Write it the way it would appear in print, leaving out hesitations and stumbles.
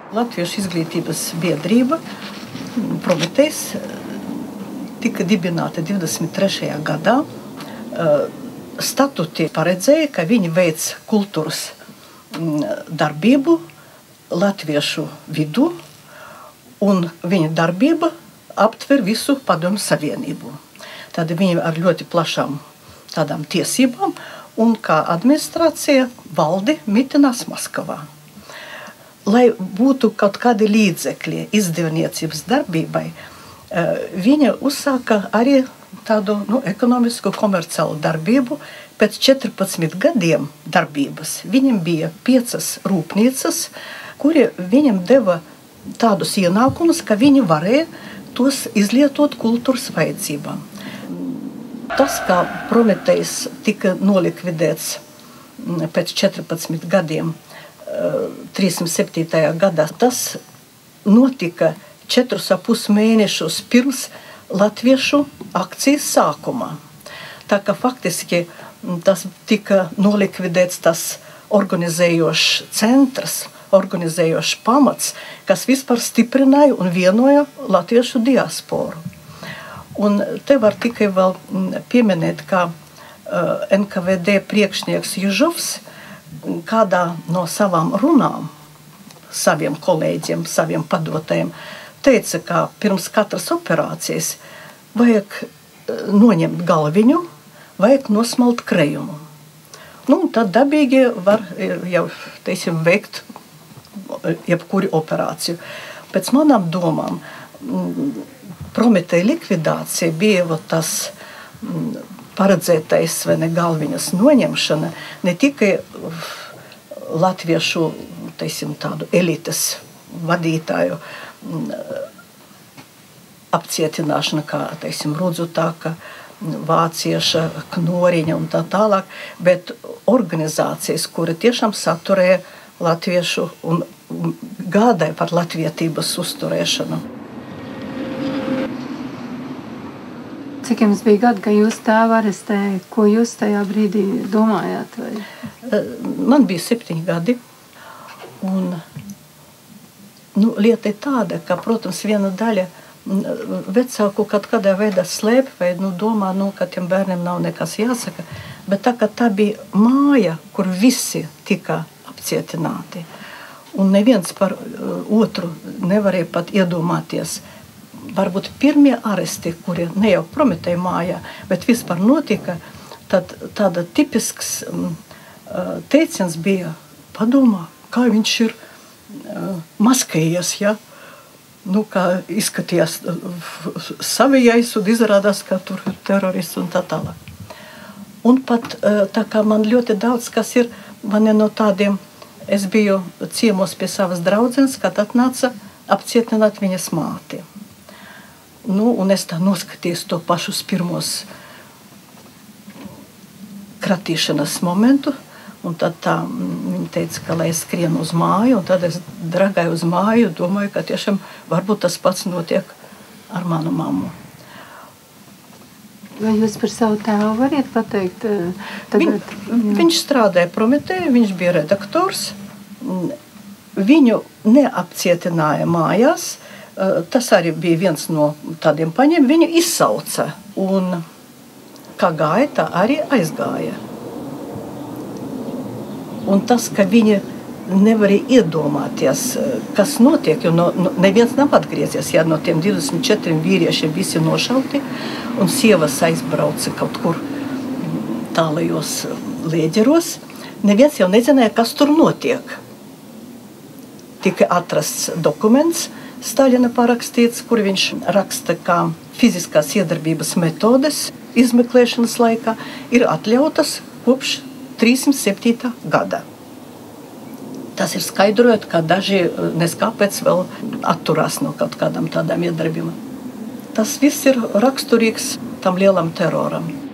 Latviešu izglītības biedrība Prometejs tika dibināta 23. gadā. Statuti paredzēja, ka viņi veic kultūras darbību latviešu vidū, un viņa darbība aptver visu Padomju Savienību. Tad viņi ar ļoti plašām tādām tiesībām, un kā administrācija valdi mitinās Maskavā. Lai būtu kaut kādi līdzekļi izdevniecības darbībai, viņa uzsāka arī tādu ekonomisku komerciālu darbību. Pēc 14 gadiem darbības viņam bija 5 rūpnīcas, kuri viņam deva tādus ienākumus, ka viņi varēja tos izlietot kultūras vajadzībām. Tas, kā Prometejs tika nolikvidēts pēc 14 gadiem, 307. gadā, tas notika 4,5 mēnešus pirms latviešu akcijas sākumā. Tā kā faktiski tas tika nolikvidēts tas organizējošs centrs, organizējošs pamats, kas vispār stiprināja un vienoja latviešu diasporu. Un te var tikai vēl pieminēt, ka NKVD priekšnieks Ježovs kādā no savām runām, saviem kolēģiem, saviem padotajiem, teica, ka pirms katras operācijas vajag noņemt galviņu, vajag nosmalt krejumu. Tad dabīgi var jau, veikt jebkuru operāciju. Pēc manām domām, Prometeja likvidācija bija tas paredzētais vai ne galviņas noņemšana ne tikai latviešu, tādu elites vadītāju apcietināšana, kā, Rudzutaka, Vācieša, Knoriņa un tā tālāk, bet organizācijas, kura tiešām saturēja latviešu un gādāja par latvietības uzturēšanu. Cik jums bija gadi, ka jūs tēvu arestēja? Ko jūs tajā brīdī domājāt? Vai? Man bija 7 gadi. Un, lieta ir tāda, ka, protams, viena daļa vecāku kaut kādā veidā slēp vai domā, ka tiem bērniem nav nekas jāsaka. Bet tā bija māja, kur visi tika apcietināti. Un neviens par otru nevarēja pat iedomāties. Varbūt pirmie aresti, kuri ne jau Prometeja mājā, bet vispār notika, tad tāda tipisks teiciens bija padomā, kā viņš ir maskējies, ja? Kā izskatījās savijais un izrādās, ka tur ir terorists un tā tālāk. Un pat tā kā man ļoti daudz, kas ir, man no tādiem, es biju ciemos pie savas draudzenes, kad atnāca apcietināt viņas māti. Un es tā noskatījos to pašus pirmos kratīšanas momentu, un tad tā viņa teica, ka lai es skrienu uz māju, un tad es dragāju uz māju, domāju, ka tiešām varbūt tas pats notiek ar manu mammu. Vai jūs par savu tēvu variet pateikt? Viņš strādāja Prometejā, viņš bija redaktors, viņu neapcietināja mājās. Tas arī bija viens no tādiem paņēmiem. Viņu izsauca, un kā gāja, tā arī aizgāja. Un tas, ka viņi nevarēja iedomāties, kas notiek, jo neviens nav atgriezies, ja no tiem 24 vīriešiem visi nošauti, un sievas aizbrauca kaut kur tālajos lieģeros, neviens jau nezināja, kas tur notiek. Tika atrasts dokuments, Staļina parakstīts, kur viņš raksta, kā fiziskās iedarbības metodes izmeklēšanas laikā ir atļautas kopš 307. gada. Tas ir skaidrojot, ka daži neskāpēc vēl atturās no kaut kādām tādām iedarbībām. Tas viss ir raksturīgs tam lielam teroram.